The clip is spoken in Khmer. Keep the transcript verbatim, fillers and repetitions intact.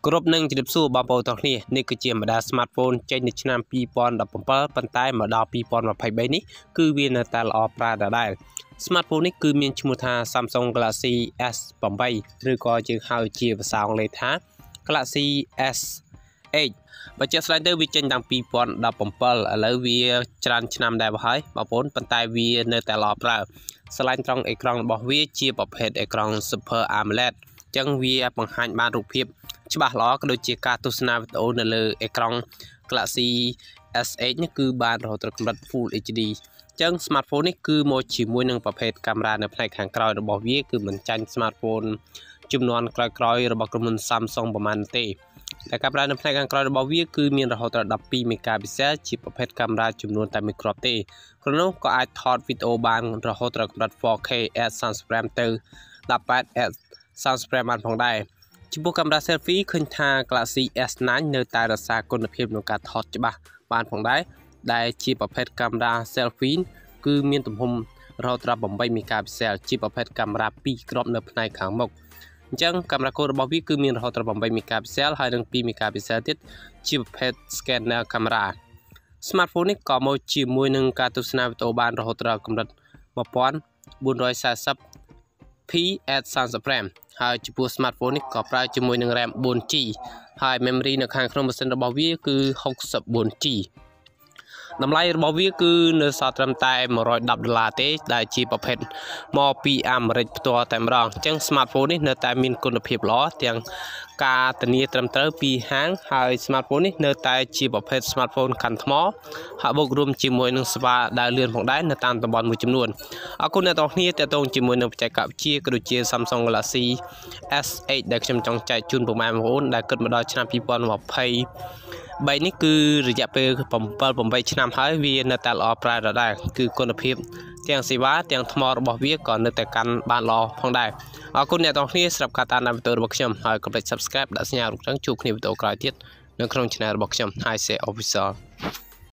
គ្រប់នឹងជម្រាបសួរបងប្អូនទាំងគ្នានេះគឺជាម្ដាយ smartphone ចេញនៅឆ្នាំពីរពាន់ដប់ប្រាំbảyប៉ុន្តែមកដល់ពីរពាន់ម្ភៃបីនេះគឺវានៅតែល្អប្រើដដែល smartphone នេះគឺមានឈ្មោះថា Samsung Galaxy S แปด ឬក៏យើងហៅជាភាសាអង់គ្លេសថា Galaxy S eight បើជាក់ស្ដែងទៅវាចេញតាំងពីរពាន់ដប់ប្រាំbảyឥឡូវវាច្រើនឆ្នាំដែរបើហើយបងប្អូនប៉ុន្តែវានៅតែល្អប្រើស្រឡាញ់ត្រង់អេក្រង់របស់វាជាប្រភេទអេក្រង់ Super AMOLED ចឹងវាបង្ហាញបានរូបភាពច្បាស់ល្អក៏ដូចជាការទស្សនាវីដេអូនៅលើអេក្រង់ Galaxy S eight នេះគឺបានរហូតដល់កម្រិត Full H D ចឹង smartphone នេះគឺមកជាមួយនឹងប្រភេទកាមេរ៉ានៅផ្នែកខាងក្រោយរបស់វាគឺមិនចាញ់ smartphone ចំនួនក្រោយៗរបស់ក្រុមហ៊ុន Samsung ប្រហែលទេតែកាមេរ៉ានៅផ្នែកខាងក្រោយរបស់វាគឺមានរហូតដល់ដប់ពីរ megapixel ជាប្រភេទកាមេរ៉ាចំនួនតែមួយគ្រាប់ទេក្នុងនោះក៏អាចថតវីដេអូបានរហូតដល់កម្រិត four K at thirty frames ទៅeighteen at thirty frames បានផងដែរចំពោះកាមេរ៉ា selfie ឃើញថា Galaxy S nine នៅតែរក្សាគុណភាពក្នុងការថតច្បាស់បានផងដែរដែលជាប្រភេទកាមេរ៉ា selfie គឺមានទំហំរហូតដល់eight megapixel ជាប្រភេទកាមេរ៉ាពីរគ្រាប់នៅផ្នែកខាងមុខអញ្ចឹងកាមេរ៉ា core របស់វាគឺមានរហូតដល់eight megapixel ហើយនិងtwo megapixel ទៀតជាប្រភេទ scanner camera smartphone នេះក៏មកជាមួយនឹងការទស្សនាវីដេអូបានរហូតដល់កម្រិតfourteen forty p at thirty frames ហើយចំពោះ smartphone នេះក៏ប្រើជាមួយនឹង RAM four G ហើយ memory នៅខាងក្នុងម៉ាស៊ីនរបស់វាគឺsixty-four G តម្លៃរបស់វាគឺនៅសល់ត្រឹមតែone hundred tenដុល្លារទេដែលជាប្រភេទមកពីអាមេរិកផ្ទាល់តែម្ដងអញ្ចឹង smartphone នេះនៅតែមានគុណភាពល្អទាំងការធានាត្រឹមត្រូវពីហាងហើយ smartphone នេះនៅតែជាប្រភេទ smartphone កាន់ថ្មហើយបូករួមជាមួយនឹងសេវាដើរលឿនផងដែរនៅតាមតំបន់មួយចំនួនអរគុណអ្នកទាំងគ្នាទាក់ទងជាមួយនឹងបច្ចេកវិទ្យាក៏ដូចជា Samsung Galaxy S eight ដែលខ្ញុំចង់ចែកជូនពុកម៉ែបងប្អូនដែលគិតមកដល់ឆ្នាំtwo thousand twenty-threeនេះគឺរយៈពេលseven eightឆ្នាំហើយវានៅតែល្អប្រើដដែលគឺគុណភាពទាំងសេវាទាំងថ្មរបស់វាក៏នៅតែកាន់បានល្អផងដែរអរគុណអ្នកទាំងគ្នាសម្រាប់ការតាមដានវីដេអូរបស់ខ្ញុំហើយកុំភ្លេច Subscribe ដាក់សញ្ញារូបរាងជួបគ្នាវីដេអូក្រោយទៀតនៅក្នុង Channel របស់ខ្ញុំ Hi Say Official